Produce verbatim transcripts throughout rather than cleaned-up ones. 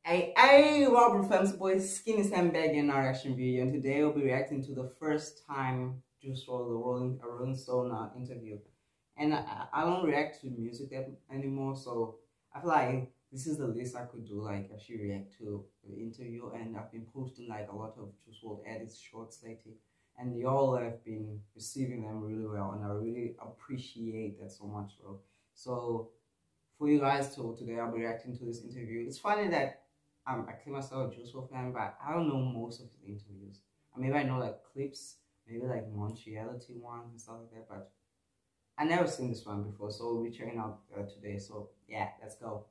Hey, hey, Robert Fam's boy, Skinny Sam back in our reaction video, and today we'll be reacting to the first time Juice world, the Rolling, a Rolling Stone uh, interview. And I, I don't react to music that anymore, so I feel like this is the least I could do, like actually react to the interview. And I've been posting like a lot of Juice world edits, shorts lately, and y'all have been receiving them really well, and I really appreciate that so much, bro. So for you guys to today, I'll be reacting to this interview. It's funny that um, I claim myself a Juice world fan, but I don't know most of the interviews. Maybe I know like clips, maybe like Montreality ones and stuff like that, but I never seen this one before, so we'll be checking out uh, today. So yeah, let's go.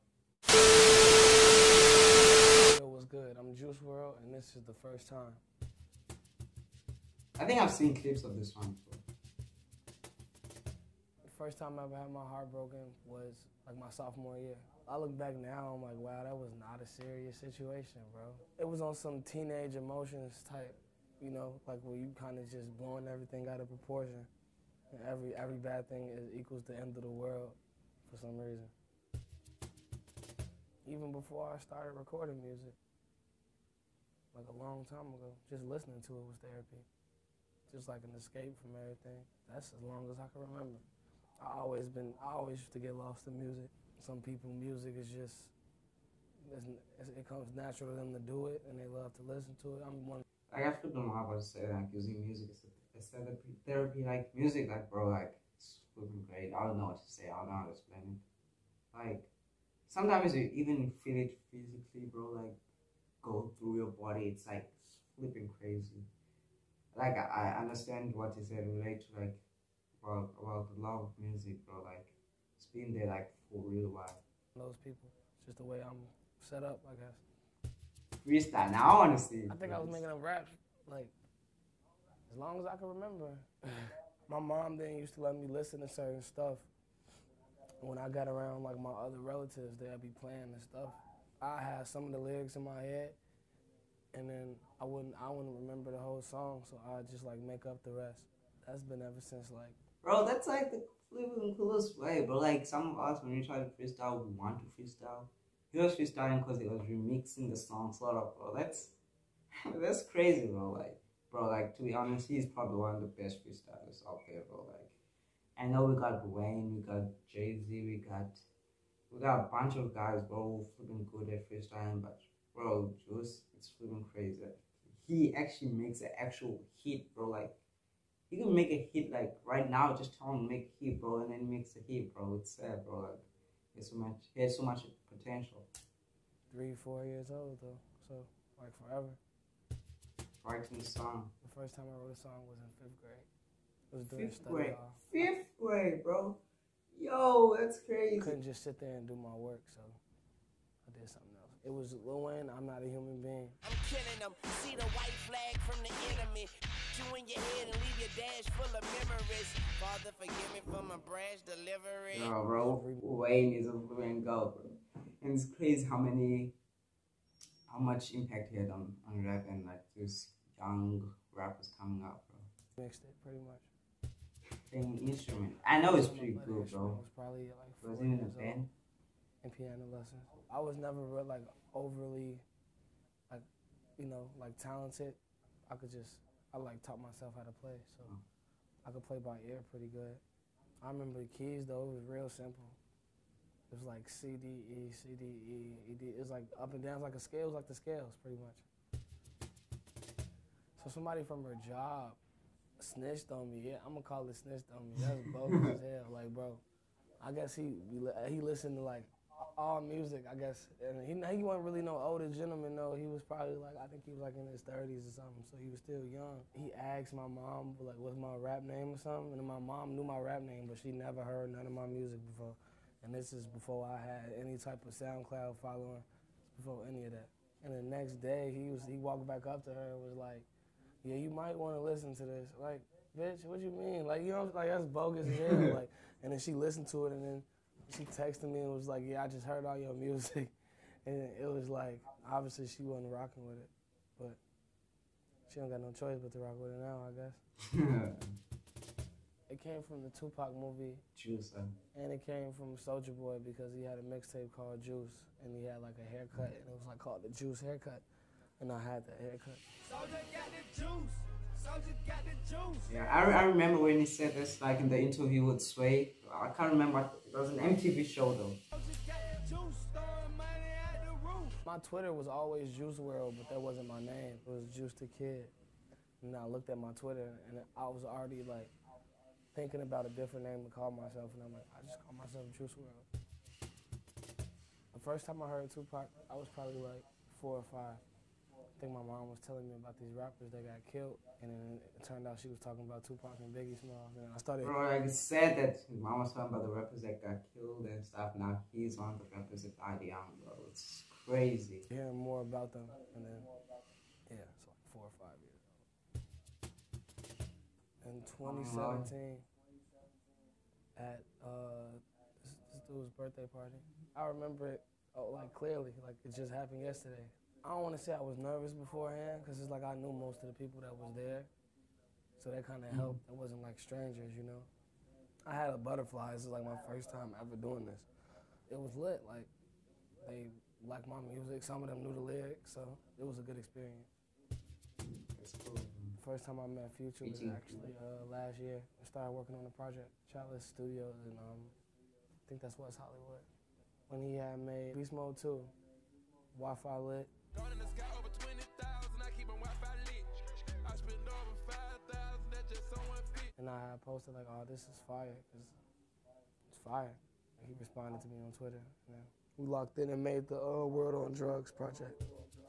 Yo, what's good? I'm Juice world, and this is the first time. I think I've seen clips of this one before. The first time I ever had my heart broken was like my sophomore year. I look back now, I'm like, wow, that was not a serious situation, bro. It was on some teenage emotions type, you know, like where you kind of just blowing everything out of proportion. And every every bad thing is equals the end of the world for some reason. Even before I started recording music, like a long time ago, just listening to it was therapy. Just like an escape from everything. That's as long as I can remember. I always been, I always used to get lost in music. Some people, music is just, it's, it comes natural to them to do it, and they love to listen to it. I'm one. Like, I feel don't know how to say like using music as a, as therapy, therapy, like music, like bro, like it's fucking great. I don't know what to say. I don't know how to explain it. Like sometimes you even feel it physically, bro. Like go through your body. It's like flipping crazy. Like I, I understand what he said, relate to like about about the love of music, bro. Like it's been there like for a real while. Those people, it's just the way I'm set up, I guess. Freestyle now, honestly. I think I was making a rap like as long as I can remember. My mom then used to let me listen to certain stuff. When I got around like my other relatives, they'd be playing and stuff. I had some of the lyrics in my head, and then I wouldn't I wouldn't remember the whole song, so I'd just like make up the rest. That's been ever since like. Bro, that's like the flipping coolest way, bro. Like some of us, when we try to freestyle, we want to freestyle. He was freestyling because he was remixing the song, sort of, bro. That's that's crazy, bro. Like, bro, like to be honest, he's probably one of the best freestylers out there, bro. Like, I know we got Wayne, we got Jay-Z, we got we got a bunch of guys, bro, flipping good at freestyling, but bro, Juice, it's flipping crazy. He actually makes an actual hit, bro. Like, he can make a hit like right now. Just tell him to make a hit, bro, and then he makes a hit, bro. It's sad, bro. Like, he has so much, he has so much potential. Three, four years old though, so like forever. Writing a song. The first time I wrote a song was in fifth grade. It was during Fifth study grade. hall. Fifth grade, bro. Yo, that's crazy. I couldn't just sit there and do my work, so I did something else. It was Lil Wayne, I'm Not a Human Being. I'm killing them. See the white flag from the enemy. You in your head and leave your dash full of memories. Father, forgive me for my brash delivery. Yo, bro, Wayne is a fluent go, bro. And it's crazy how many, how much impact he had on, on rap and like this young rappers coming up, bro. Mixed it pretty much. Playing instrument. I know it's pretty good, bro. Was probably like four was he in a years band? old. In piano lessons. I was never real, like overly, like, you know, like talented. I could just, I like taught myself how to play, so oh. I could play by ear pretty good. I remember the keys though, it was real simple. It was like C, D, E, C, D, E, E, D. It was like up and down, it was like a scale, it was like the scales pretty much. So somebody from her job snitched on me. Yeah, I'm gonna call it snitched on me. That's bogus as hell, like bro. I guess he he listened to like all music, I guess, and he he wasn't really no older gentleman though. He was probably like, I think he was like in his thirties or something, so he was still young. He asked my mom like, what's my rap name or something, and my mom knew my rap name, but she never heard none of my music before. And this is before I had any type of SoundCloud following, before any of that. And the next day, he was he walked back up to her and was like, yeah, you might want to listen to this. Like, bitch, what you mean? Like, you know, like that's bogus as hell. Like, and then she listened to it, and then she texted me and was like, yeah, I just heard all your music. And it was like, obviously she wasn't rocking with it, but she don't got no choice but to rock with it now, I guess. It came from the Tupac movie. Juice. Uh, And it came from Soulja Boy because he had a mixtape called Juice, and he had like a haircut, and it was like called the Juice haircut, and I had that haircut. Soulja got the juice. Soulja got the juice. yeah, I, I remember when he said this, like in the interview with Sway. I can't remember. It was an M T V show though. Soulja got the juice. Throwing money at the roof. My Twitter was always Juice world, but that wasn't my name. It was Juice the Kid. And I looked at my Twitter, and I was already like thinking about a different name to call myself, and I'm like, I just call myself Juice world. The first time I heard Tupac, I was probably like four or five. I think my mom was telling me about these rappers that got killed, and then it turned out she was talking about Tupac and Biggie Smalls, and I started. Bro, like it's sad that mom was talking about the rappers that got killed and stuff. Now he's one of the rappers that died young, bro. It's crazy. Hearing more about them, and then, yeah, it's like four or five years old. In twenty seventeen, at uh, this, this dude's birthday party, I remember it oh, like clearly, like it just happened yesterday. I don't want to say I was nervous beforehand, because it's like I knew most of the people that was there, so that kind of helped. It wasn't like strangers, you know. I had a butterfly. This is like my first time ever doing this. It was lit. Like they liked my music. Some of them knew the lyrics, so it was a good experience. It's cool. First time I met Future was actually uh, last year. I started working on the project, Chalice Studios, and um, I think that's West Hollywood. When he had made Beast Mode two, Wi-Fi lit. In the sky over twenty thousand, I keep on Wi-Fi lit. I spend over five thousand, that's just someone fit. And I had posted like, oh, this is fire, cause it's fire. And he responded to me on Twitter. Yeah. We locked in and made the uh, World on Drugs project.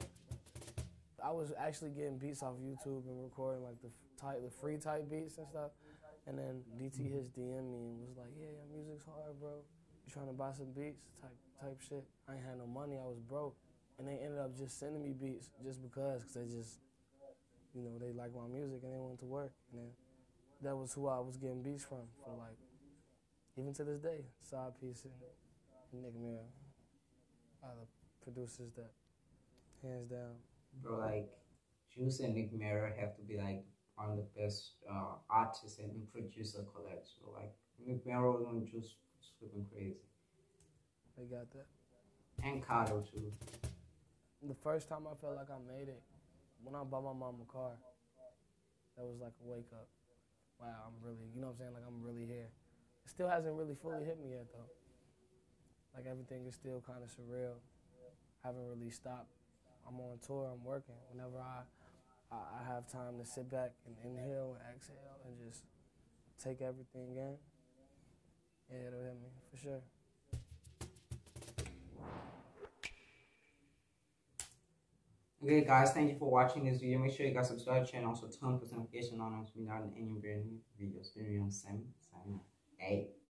I was actually getting beats off YouTube and recording like the type, the free type beats and stuff. And then D T hits D M me and was like, yeah, your music's hard, bro. You trying to buy some beats? Type type shit. I ain't had no money, I was broke. And they ended up just sending me beats just because, because they just, you know, they like my music and they wanted to work. And then that was who I was getting beats from, for like, even to this day, Side Piece and Nick Mira are the producers that, hands down. Bro, like Juice and Nick Mira have to be like one of the best uh, artists and producer collabs. So like Nick Mira and Juice was flipping crazy. They got that. And Cardo too. The first time I felt like I made it, when I bought my mom a car, that was like a wake up. Wow, I'm really, you know what I'm saying? Like I'm really here. It still hasn't really fully hit me yet though. Like everything is still kind of surreal. I haven't really stopped. I'm on tour, I'm working. Whenever I, I, I have time to sit back and inhale and exhale and just take everything in, yeah, it'll hit me, for sure. Okay guys, thank you for watching this video. Make sure you guys subscribe to the channel, also turn post notification on as we not in any brand new videos. Very on SAMMY.